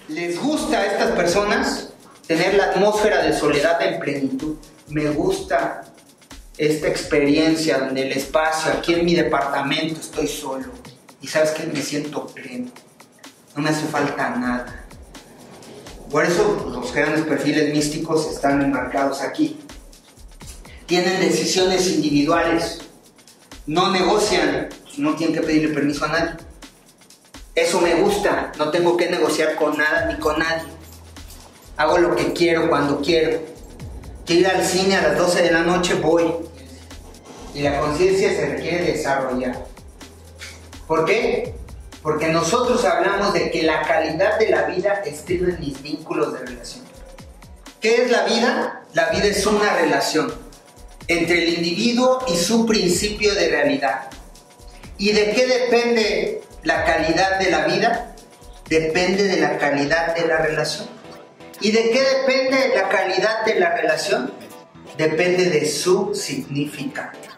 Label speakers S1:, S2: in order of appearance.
S1: Les gusta a estas personas tener la atmósfera de soledad en plenitud. Me gusta esta experiencia donde el espacio, aquí en mi departamento estoy solo y sabes que me siento pleno, no me hace falta nada. Por eso los grandes perfiles místicos están enmarcados aquí. Tienen decisiones individuales, no negocian, no tienen que pedirle permiso a nadie. Eso me gusta, no tengo que negociar con nada ni con nadie. Hago lo que quiero cuando quiero. Quiero ir al cine a las 12 de la noche, voy. Y la conciencia se requiere desarrollar. ¿Por qué? Porque nosotros hablamos de que la calidad de la vida estriba en mis vínculos de relación. ¿Qué es la vida? La vida es una relación entre el individuo y su principio de realidad. ¿Y de qué depende la calidad de la vida? Depende de la calidad de la relación. ¿Y de qué depende la calidad de la relación? Depende de su significado.